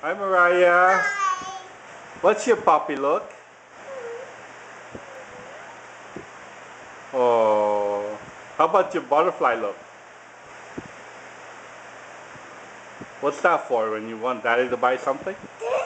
Hi, Mariah. What's your puppy look? Oh, how about your butterfly look? What's that for? When you want daddy to buy something?